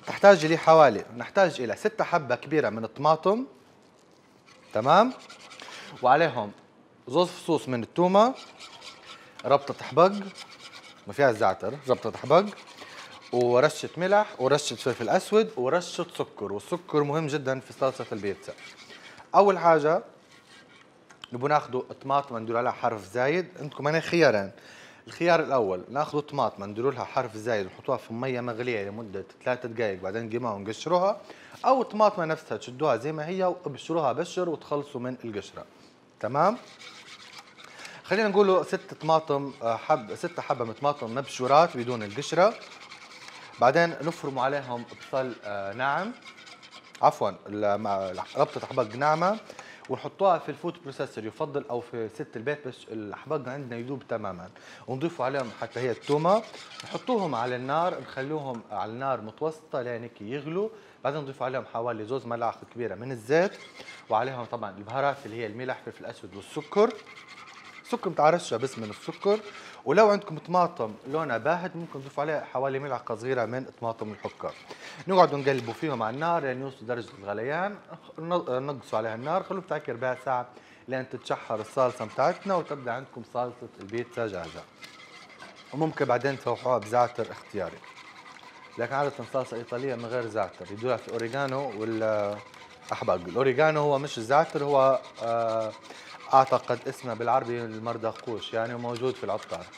Speaker 3: تحتاج لي حوالي نحتاج الى ستة حبة كبيرة من الطماطم، تمام، وعليهم زوز فصوص من التومة، ربطة حبق ما فيها الزعتر، ربطة حبق، ورشة ملح ورشة فلفل اسود ورشة سكر، والسكر مهم جدا في صلصة البيتزا. اول حاجة نبغى ناخذ طماطم ندير عليها حرف زايد، عندكم هنا خيارين. الخيار الاول ناخذ طماطم نديروا لها حرف زايد ونحطوها في ميه مغليه لمده ثلاث دقائق بعدين نقيموها ونقشروها، او الطماطمه نفسها تشدوها زي ما هي وابشروها بشر وتخلصوا من القشره. تمام؟ خلينا نقولوا ست طماطم حب ست حبه من طماطم مبشورات بدون القشره. بعدين نفرموا عليهم بصل ناعم، عفوا ربطه احباق ناعمه، ونحطوها في الفود بروسيسور يفضل او في ست البيت بس الاحباق عندنا يذوب تماما، ونضيفوا عليهم حتى هي التومه، نحطوهم على النار نخلوهم على النار متوسطه لين هيك يغلوا، بعدين نضيف عليهم حوالي زوز ملاعق كبيره من الزيت، وعليهم طبعا البهارات اللي هي الملح فلفل اسود والسكر، سكر متاع رشه بس من السكر، ولو عندكم طماطم لونها باهت ممكن تضيفوا عليها حوالي ملعقه صغيره من طماطم الحكه. نقعدوا نقلبوا فيهم على النار لين يوصلوا درجه الغليان، نقصوا عليها النار، خلوه بتاعك ربع ساعه لين تتشحر الصلصه بتاعتنا وتبدا عندكم صلصه البيتزا جاهزه. وممكن بعدين تروحوها بزعتر اختياري. لكن عاده صلصه ايطاليه من غير زعتر يدوها في الاوريجانو والاحباق. الاوريجانو هو مش الزعتر، هو آه اعتقد اسمه بالعربي المردقوش، يعني موجود في العطار.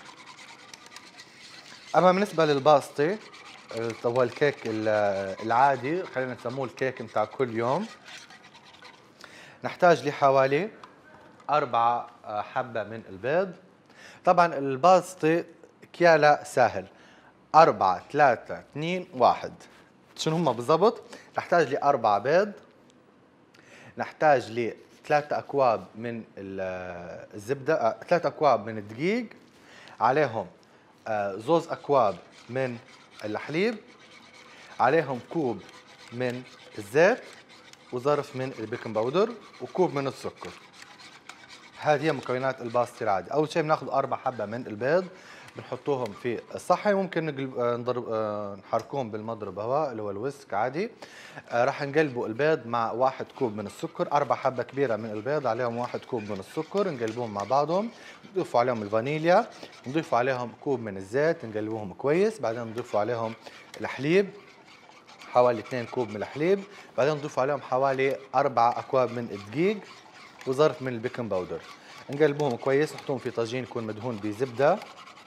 Speaker 3: اما بالنسبه للباسطي هو الكيك العادي، خلينا نسموه الكيك متاع كل يوم، نحتاج لي حوالي أربعة حبة من البيض. طبعا الباسطي كيالا سهل، أربعة ثلاثة اثنين واحد. شنو هم بالضبط؟ نحتاج لي أربعة بيض، نحتاج لي ثلاثة أكواب من الزبدة، ثلاثة أكواب من الدقيق، عليهم زوز أكواب من الحليب، عليهم كوب من الزيت وظرف من البيكنج باودر وكوب من السكر. هذه هي مكونات الباسطي العادي. أول شيء بناخذ أربع حبة من البيض بنحطوهم في الصحن، ممكن نضرب نحركوهم بالمضرب هواء اللي هو الويسك عادي. راح نقلبوا البيض مع واحد كوب من السكر، أربع حبة كبيرة من البيض عليهم واحد كوب من السكر، نقلبوهم مع بعضهم، نضيفوا عليهم الفانيليا، نضيفوا عليهم كوب من الزيت، نقلبوهم كويس، بعدين نضيفوا عليهم الحليب حوالي اثنين كوب من الحليب، بعدين نضيفوا عليهم حوالي أربع أكواب من الدقيق وظرف من البيكنج باودر، نقلبوهم كويس، نحطوهم في طاجين يكون مدهون بزبدة،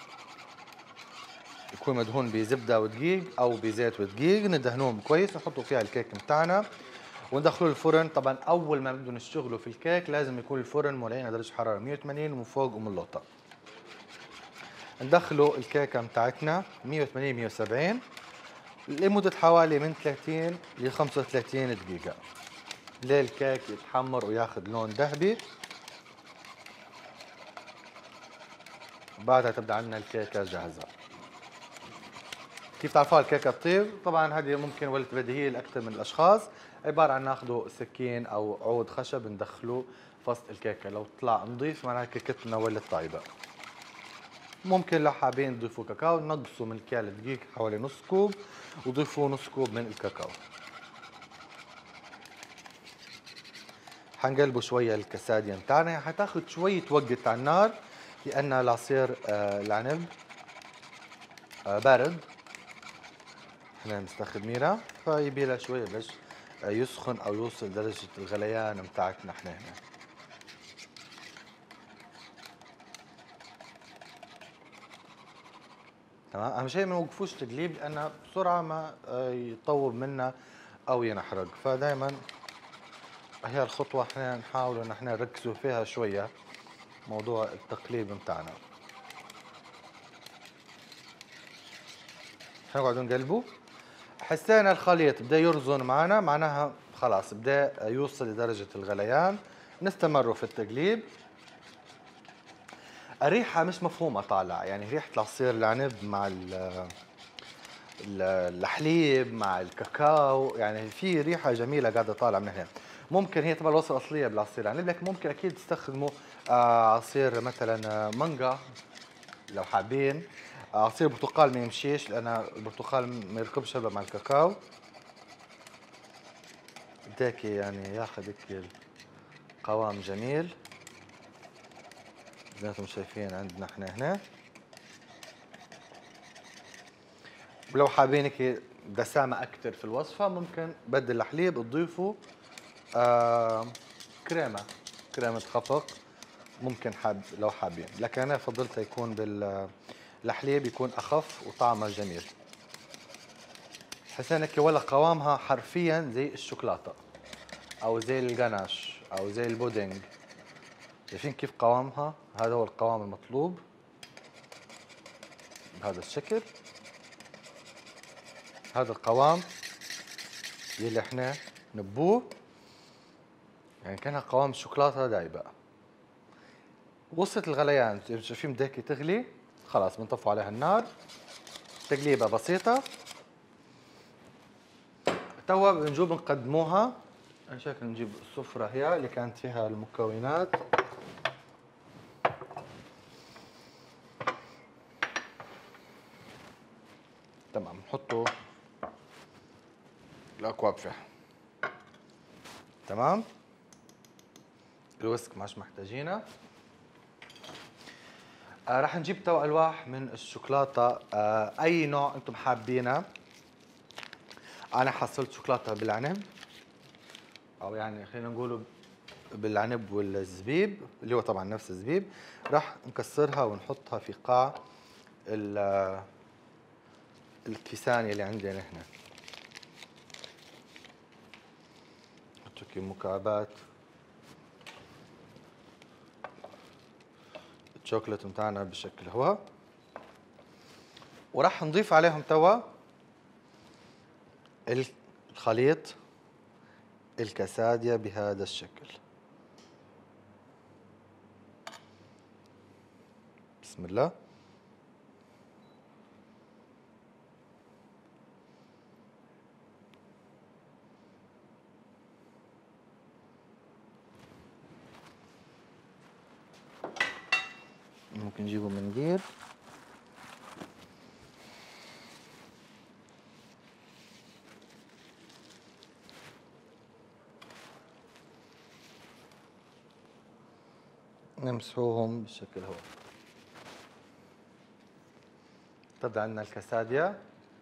Speaker 3: يكون مدهون بزبده ودقيق او بزيت ودقيق، ندهنوهم كويس، نحطوا فيها الكيك بتاعنا وندخلوه الفرن. طبعا اول ما بدنا نشتغلوا في الكيك لازم يكون الفرن مولعين على درجه حراره مية وثمانين ومن فوق ومن اللوطه. ندخلوا الكيكه بتاعتنا مية وثمانين مية وسبعين لمده حوالي من ثلاثين ل خمسة وثلاثين دقيقه ليه الكيك يتحمر وياخذ لون ذهبي. وبعدها تبدا عندنا الكيكه جاهزه. كيف تعرفوها الكيكه تطيب؟ طبعا هذه ممكن ولت بديهيه لاكثر من الاشخاص، عباره عن ناخذوا سكين او عود خشب ندخلوه فوسط الكيكه، لو طلع نظيف معناها كيكتنا ولت طيبه. ممكن لو حابين تضيفوا كاكاو نقصوا من كيال الدقيق حوالي نص كوب وضيفوا نص كوب من الكاكاو. حنقلبوا شويه الكساديه بتاعنا، حتاخذ شويه وقت على النار لان العصير العنب بارد احنا مستخدمينها، فيبي لها شويه باش يسخن او يوصل درجه الغليان بتاعتنا احنا هنا. تمام، اهم شيء ما نوقفوش تقليب لان بسرعه ما يطوب منا او ينحرق، فدائما هي الخطوه احنا نحاول ان احنا نركزوا فيها شويه موضوع التقليب بتاعنا. حنقعد نقلبه، حسينا الخليط بدا يرزن معنا معناها خلاص بدا يوصل لدرجه الغليان، نستمر في التقليب. الريحه مش مفهومه طالعه، يعني ريحه العصير العنب مع الحليب مع الكاكاو، يعني في ريحه جميله قاعده طالعه من هنا. ممكن هي طبعا الوصفه الاصليه بالعصير العنب، لكن ممكن اكيد تستخدموا عصير مثلا مانجا لو حابين. عصير برتقال ما يمشيش لان البرتقال ما يركبش هذا مع الكاكاو. هيك يعني ياخذ هيك قوام جميل. زي ما انتم شايفين عندنا احنا هنا. ولو حابين هيك دسامة أكثر في الوصفة ممكن بدل الحليب تضيفوا آه كريمة كريمة خفق، ممكن حاب لو حابين، لكن أنا فضلت يكون بالحليب يكون أخف وطعمه جميل. حسنا هيك ولا قوامها حرفيا زي الشوكولاتة أو زي الجناش أو زي البودنج. شايفين كيف قوامها؟ هذا هو القوام المطلوب بهذا الشكل. هذا القوام يلي احنا نبوه يعني كانها قوام الشوكولاته دايبه. وصلت الغليان شايفين بدها هيك تغلي، خلاص بنطفوا عليها النار. تقليبه بسيطه. توا بنجوب نقدموها. انا شكل نجيب السفره هي اللي كانت فيها المكونات. تمام، نحطوا الاكواب فيها. تمام، الويسك مش محتاجينه. آه راح نجيب توا الواح من الشوكولاته، آه اي نوع انتم حابينه. انا حصلت شوكولاته بالعنب، او يعني خلينا نقوله بالعنب والزبيب اللي هو طبعا نفس الزبيب. راح نكسرها ونحطها في قاع الكيسان اللي عندنا هنا. نحط مكعبات الشوكولاتة متاعنا بالشكل هو، وراح نضيف عليهم توا الخليط الكسادية بهذا الشكل. بسم الله. ممكن نجيبه منديل. نمسحوهم بالشكل هو. تبدأ عندنا الكسادية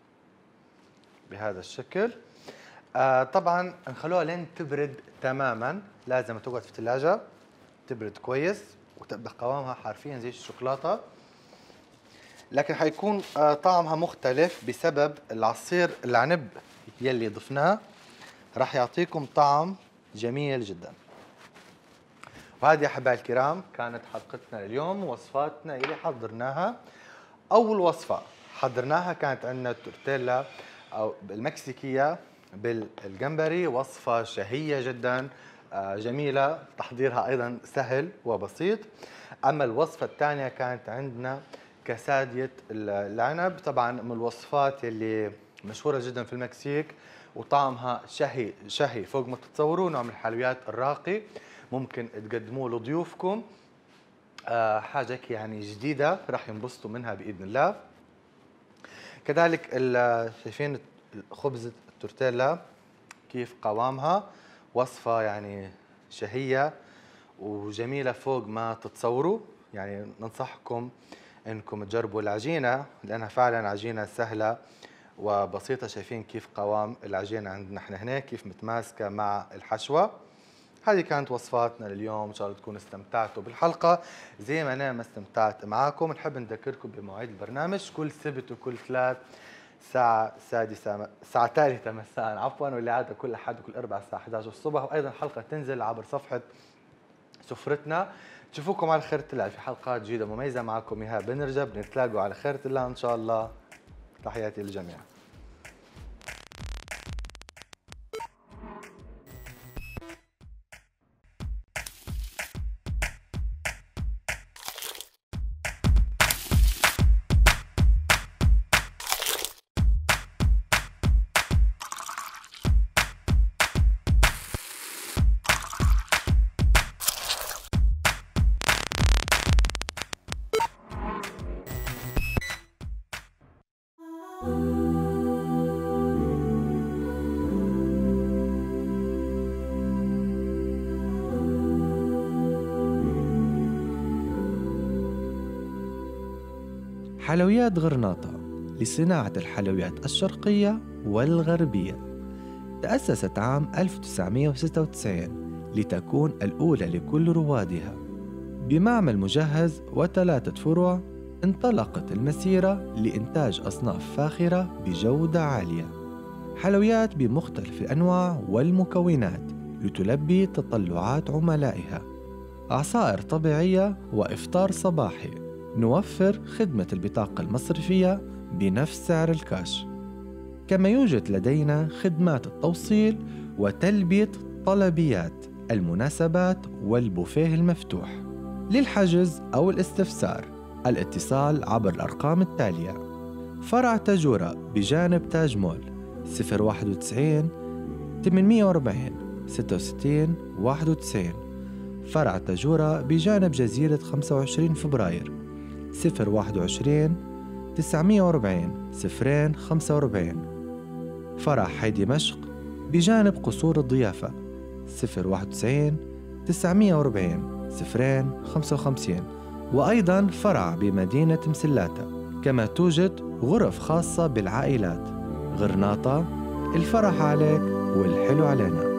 Speaker 3: بهذا الشكل. آه طبعا نخلوها لين تبرد تماما، لازم تقعد في الثلاجة تبرد كويس وتبقى قوامها حرفيا زي الشوكولاتة، لكن حيكون آه طعمها مختلف بسبب العصير العنب يلي ضفناه، راح يعطيكم طعم جميل جدا. وهذه يا احبائي الكرام كانت حلقتنا اليوم، وصفاتنا اللي حضرناها. اول وصفه حضرناها كانت عندنا التورتيلا او المكسيكيه بالجمبري، وصفه شهيه جدا جميله، تحضيرها ايضا سهل وبسيط. اما الوصفه الثانيه كانت عندنا كساديه العنب، طبعا من الوصفات اللي مشهوره جدا في المكسيك وطعمها شهي شهي فوق ما تتصوروا. نوع من الحلويات الراقي ممكن تقدموه لضيوفكم، آه حاجه يعني جديده راح ينبسطوا منها باذن الله. كذلك شايفين خبزه التورتيلا كيف قوامها، وصفه يعني شهيه وجميله فوق ما تتصوروا. يعني ننصحكم انكم تجربوا العجينه لانها فعلا عجينه سهله وبسيطه. شايفين كيف قوام العجينه عندنا احنا هنا كيف متماسكه مع الحشوه. هذه كانت وصفاتنا لليوم، ان شاء الله تكونوا استمتعتوا بالحلقه زي ما انا ما استمتعت معاكم. نحب نذكركم بمواعيد البرنامج كل سبت وكل ثلاث الساعة السادسة الساعة الثالثة مساء عفوا، واللي عادة كل أحد وكل أربع الساعة إحدى عشر الصبح. وأيضا حلقة تنزل عبر صفحة سفرتنا. نشوفكم على خيرة الله في حلقات جديدة مميزة. معكم إيهاب بن رجب، نتلاقوا على خيرة الله إن شاء الله. تحياتي للجميع.
Speaker 1: حلويات غرناطة لصناعة الحلويات الشرقية والغربية. تأسست عام ألف وتسعمئة وستة وتسعين لتكون الأولى لكل روادها. بمعمل مجهز وثلاثة فروع انطلقت المسيرة لإنتاج أصناف فاخرة بجودة عالية، حلويات بمختلف الأنواع والمكونات لتلبي تطلعات عملائها، عصائر طبيعية وإفطار صباحي. نوفر خدمة البطاقة المصرفية بنفس سعر الكاش، كما يوجد لدينا خدمات التوصيل وتلبية طلبيات المناسبات والبوفيه المفتوح. للحجز أو الاستفسار الاتصال عبر الأرقام التالية: فرع تاجورة بجانب تاج مول صفر واحد وتسعين ثمانمئة وأربعين ستة وستين واحد وتسعين، فرع تاجورة بجانب جزيرة خمسة وعشرين فبراير صفر واحد وعشرين تسعمئة وأربعين صفرين خمسة وأربعين، فرع حي دمشق بجانب قصور الضيافة صفر واحد وتسعين تسعمئة وأربعين صفرين خمسة وخمسين، وأيضاً فرع بمدينة مسلاتة. كما توجد غرف خاصة بالعائلات. غرناطة، الفرح عليك والحلو علينا.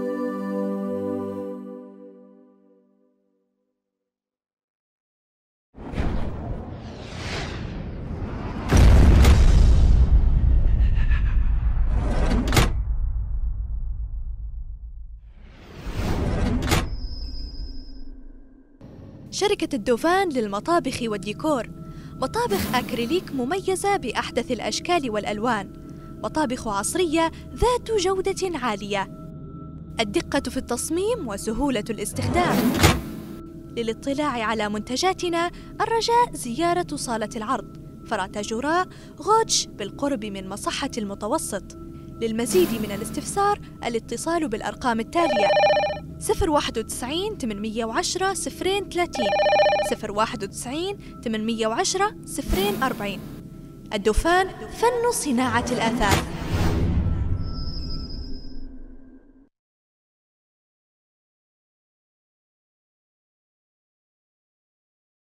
Speaker 2: شركة الدوفان للمطابخ والديكور، مطابخ أكريليك مميزة بأحدث الأشكال والألوان، مطابخ عصرية ذات جودة عالية، الدقة في التصميم وسهولة الاستخدام. للاطلاع على منتجاتنا الرجاء زيارة صالة العرض فرع تاجوراء غوتش بالقرب من مصحة المتوسط. للمزيد من الاستفسار الاتصال بالأرقام التالية: صفر واحد وتسعين ثمانمئة وعشرة صفرين ثلاثين صفر واحد وتسعين ثمانمئة وعشرة صفرين أربعين. الدوفان، فن صناعة الآثاث.